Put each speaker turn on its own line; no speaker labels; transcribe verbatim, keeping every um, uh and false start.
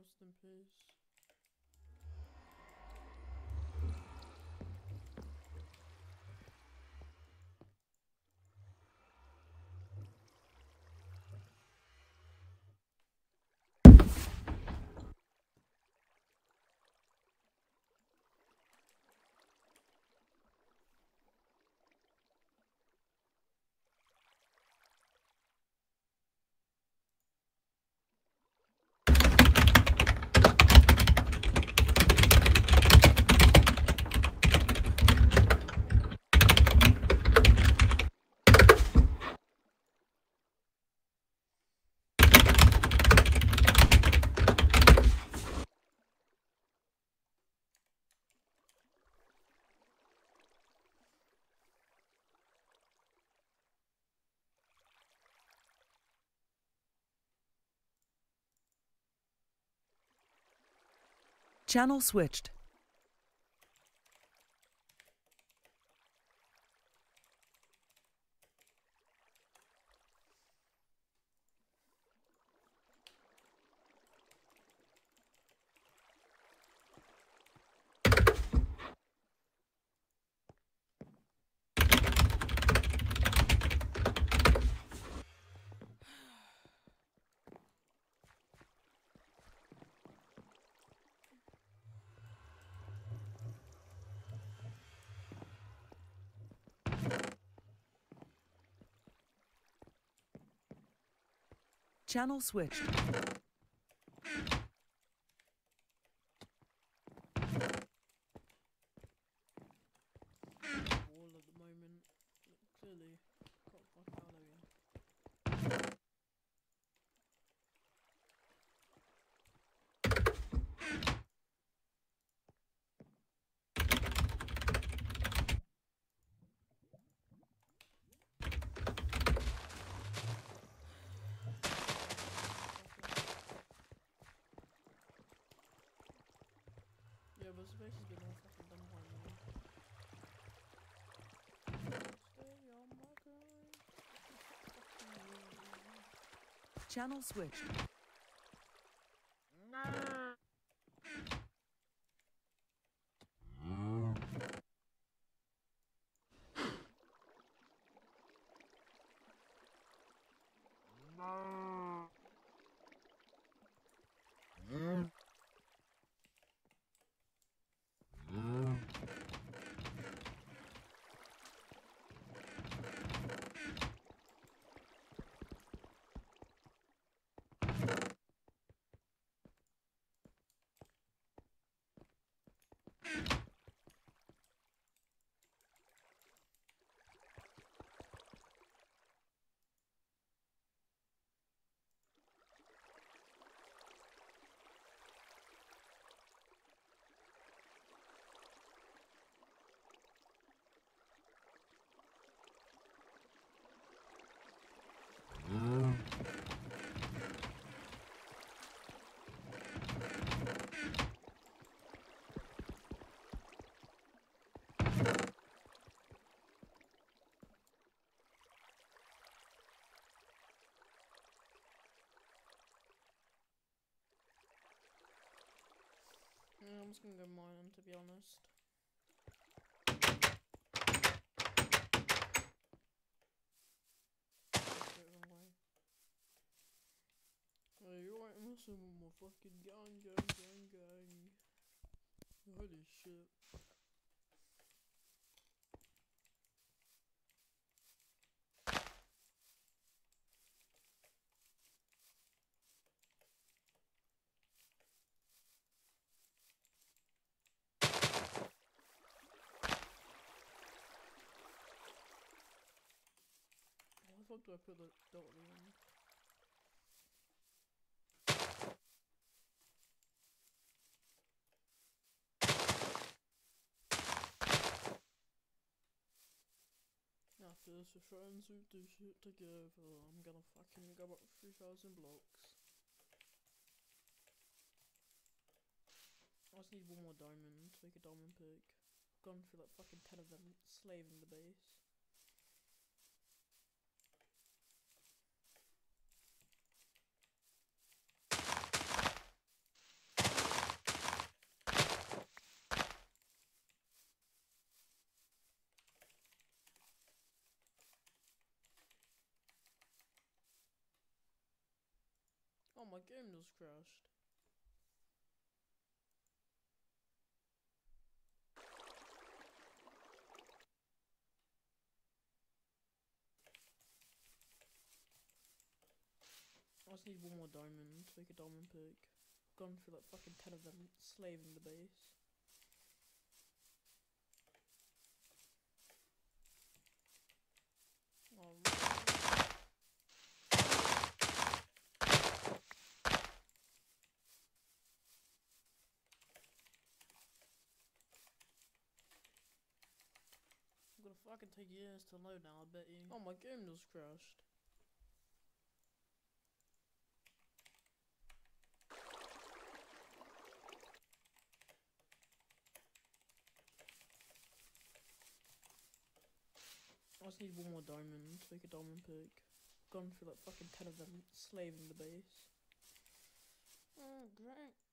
Rest in peace.
Channel switched. Channel switched.
Wall at the moment. Clearly, got fuck out of here. Yeah, but space has been all fucking done by me. Stay on my grind.
Channel switched. Yeah, I'm just gonna go mining, to be honest. Hey, you ain't messing with my fucking gang, gang, gang, gang. Holy shit. Why the fuck do I put the dot at the end? After this, if friends who do shit together, I'm gonna fucking go up three thousand blocks. I just need one more diamond to make a diamond pick. I've gone through like fucking ten of them, slaving the base. Oh, my game just crashed. I just need one more diamond to make a diamond pick. I've gone through like fucking ten of them slaving the base. Oh, I'm gonna fucking take years to load now, I bet you. Oh, my game just crashed. I just need one more diamond to make a diamond pick. I've gone through like fucking ten of them slaving the base. Oh, great.